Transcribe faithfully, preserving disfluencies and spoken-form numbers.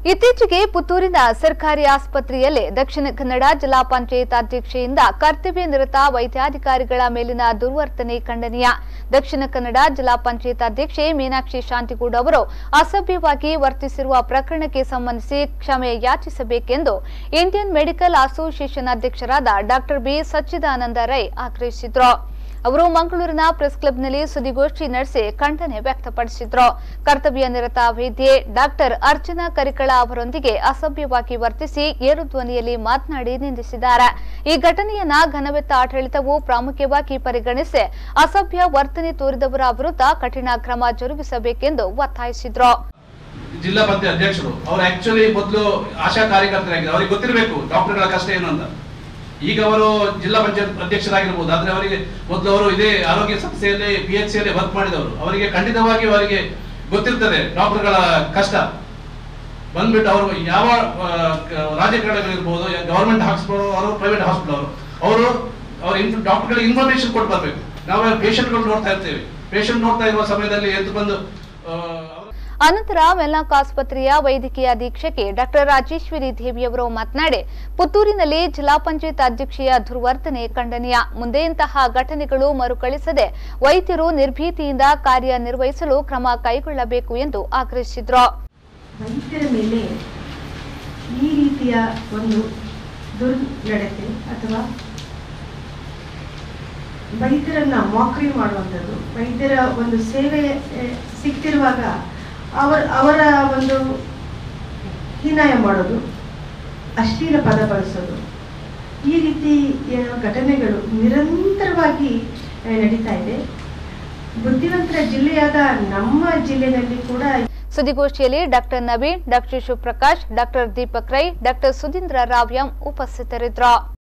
ಇತ್ತೀಚೆಗೆ ಪುತ್ತೂರಿನ ಸರ್ಕಾರಿ ಆಸ್ಪತ್ರೆಯಲ್ಲಿ ದಕ್ಷಿಣ ಕನ್ನಡ ಜಿಲ್ಲಾ ಪಂಚಾಯತ್ ಅಧ್ಯಕ್ಷೆಯಿಂದ ಕರ್ತವ್ಯ ನಿರತ ವೈದ್ಯಾಧಿಕಾರಿಗಳ ಮೇಲಿನ ದುರ್ವರ್ತನೆ ಖಂಡನೀಯ. ದಕ್ಷಿಣ ಕನ್ನಡ ಜಿಲ್ಲಾ ಪಂಚಾಯತ್ ಅಧ್ಯಕ್ಷೆ ಮೀನಾಕ್ಷಿ ಶಾಂತಿಗೌಡ ಅವರು ಅಸಭ್ಯವಾಗಿ ವರ್ತಿಸಿರುವ ಪ್ರಕರಣಕ್ಕೆ ಸಂಬಂಧಿಸಿ ಕ್ಷಮೆ ಯಾಚಿಸಬೇಕೆಂದು ಇಂಡಿಯನ್ ಮೆಡಿಕಲ್ ಅಸೋಸಿಯೇಷನ್ ಅಧ್ಯಕ್ಷರಾದ ಡಾಕ್ಟರ್ ಬಿ ಸಚ್ಚಿದಾನಂದ ರೈ ಆಗ್ರಹಿಸಿದರು. ಅವರು ಮಂಗಳೂರಿನ ಪ್ರೆಸ್ ಕ್ಲಬ್ನಲ್ಲಿ ಸುದ್ದಿಗೋಷ್ಠಿ ನಡೆಸಿ ಖಂಡನೆ ವ್ಯಕ್ತಪಡಿಸಿದರು. ಕರ್ತವ್ಯ ನಿರತ ವೈದ್ಯೆ ಡಾಕ್ಟರ್ ಅರ್ಚನಾ ಕರಿಕಳ ಅವರೊಂದಿಗೆ ಅಸಭ್ಯವಾಗಿ ವರ್ತಿಸಿ ಏರು ಧ್ವನಿಯಲ್ಲಿ ಮಾತನಾಡಿ ನಿಂದಿಸಿದ್ದಾರೆ. ಈ ಘಟನೆಯನ್ನ ಘನವೆತ್ತ ಆಡಳಿತವು ಪ್ರಾಮುಖ್ಯವಾಗಿ ಪರಿಗಣಿಸಿ ಅಸಭ್ಯ ವರ್ತನೆ ತೋರಿದವರ ವಿರುದ್ಧ ಕಠಿಣ ಕ್ರಮ ಜರುಗಿಸಬೇಕೆಂದು ಒತ್ತಾಯಿಸಿದರು. ಜಿಲ್ಲಾ ಪಂಚಾಯತ್ ಅಧ್ಯಕ್ಷರು ಅವರು ಆಕ್ಚುಲಿ ಮೊದಲು ಆಶಾ ಕಾರ್ಯಕರ್ತರಾಗಿದ್ದಾರೆ, ಅವರಿಗೆ ಗೊತ್ತಿರಬೇಕು ಡಾಕ್ಟರ್ಗಳ ಕಷ್ಟ ಏನು ಅಂತ. ಈಗ ಅವರು ಜಿಲ್ಲಾ ಪಂಚಾಯತ್ ಅಧ್ಯಕ್ಷರಾಗಿರ್ಬೋದು, ಆದ್ರೆ ಅವರಿಗೆ ಮೊದಲು ಅವರು ಇದೇ ಆರೋಗ್ಯ ಸಂಸ್ಥೆಯಲ್ಲಿ ಪಿ ಎಚ್ ಸಿಯಲ್ಲಿ ವರ್ಕ್ ಮಾಡಿದವರು, ಅವರಿಗೆ ಖಂಡಿತವಾಗಿ ಅವರಿಗೆ ಗೊತ್ತಿರ್ತದೆ ಡಾಕ್ಟರ್ಗಳ ಕಷ್ಟ. ಬಂದ್ಬಿಟ್ಟು ಅವರು ಯಾವ ರಾಜಕಾರಣಿಗಳಿರ್ಬೋದು, ಗವರ್ಮೆಂಟ್ ಹಾಸ್ಪಿಟಲ್ ಅವರು ಪ್ರೈವೇಟ್ ಹಾಸ್ಪಿಟಲ್ ಅವರು ಅವರು ಅವ್ರ ಡಾಕ್ಟರ್ಗಳಿಗೆ ಇನ್ಫಾರ್ಮೇಶನ್ ಕೊಟ್ಟು ಬರ್ಬೇಕು. ನಾವು ಪೇಷಂಟ್ಗಳು ನೋಡ್ತಾ ಇರ್ತೇವೆ, ಪೇಷಂಟ್ ನೋಡ್ತಾ ಇರುವ ಸಮಯದಲ್ಲಿ ಎದ್ದು ಬಂದು ಅನಂತರ ವೆಲ್ಲಾಕ್ ಆಸ್ಪತ್ರೆಯ ವೈದ್ಯಕೀಯ ಅಧೀಕ್ಷಕಿ ಡಾಕ್ಟರ್ ರಾಜೇಶ್ವರಿ ದೇವಿಯವರು ಮಾತನಾಡಿ, ಪುತ್ತೂರಿನಲ್ಲಿ ಜಿಲ್ಲಾ ಪಂಚಾಯತ್ ಅಧ್ಯಕ್ಷೆಯ ದುರ್ವರ್ತನೆ ಖಂಡನೀಯ. ಮುಂದೆ ಇಂತಹ ಘಟನೆಗಳು ಮರುಕಳಿಸದೆ ವೈದ್ಯರು ನಿರ್ಭೀತಿಯಿಂದ ಕಾರ್ಯನಿರ್ವಹಿಸಲು ಕ್ರಮ ಕೈಗೊಳ್ಳಬೇಕು ಎಂದು ಆಗ್ರಹಿಸಿದರು. ವೈದ್ಯರ ಮೇಲೆ ಈ ರೀತಿಯ ಒಂದು ದುರ್ನಡತೆ ಅಥವಾ ವೈದ್ಯರನ್ನ ಮಾಕ್ರಿ ಮಾಡುವಂಥದ್ದು, ವೈದ್ಯರ ಒಂದು ಸೇವೆ ಸಿಗ್ತಿರುವಾಗ ಅವರ ಅವರ ಒಂದು ಹೀನಾಯ ಮಾಡೋದು, ಅಶ್ಲೀಲ ಪದ ಬಳಸೋದು, ಈ ರೀತಿ ಘಟನೆಗಳು ನಿರಂತರವಾಗಿ ನಡೀತಾ ಇದೆ. ಬುದ್ಧಿವಂತರ ಜಿಲ್ಲೆಯಾದ ನಮ್ಮ ಜಿಲ್ಲೆಯಲ್ಲಿ ಕೂಡ ಸುದ್ದಿಗೋಷ್ಠಿಯಲ್ಲಿ doctor Naveen, doctor Shivaprakash, doctor Deepak Rai, doctor Sudhindra Rao M ಉಪಸ್ಥಿತರಿದ್ದರು.